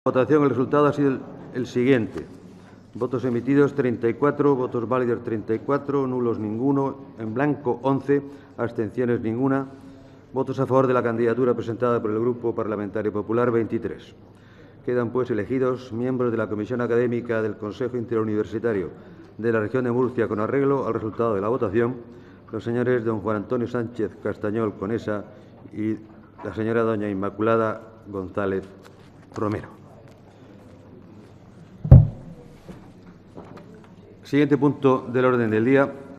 Votación. El resultado ha sido el siguiente. Votos emitidos 34, votos válidos 34, nulos ninguno, en blanco 11, abstenciones ninguna. Votos a favor de la candidatura presentada por el Grupo Parlamentario Popular 23. Quedan, pues, elegidos miembros de la Comisión Académica del Consejo Interuniversitario de la Región de Murcia con arreglo al resultado de la votación los señores don Juan Antonio Sánchez Castañol Conesa y la señora doña Inmaculada González Romero. Siguiente punto del orden del día.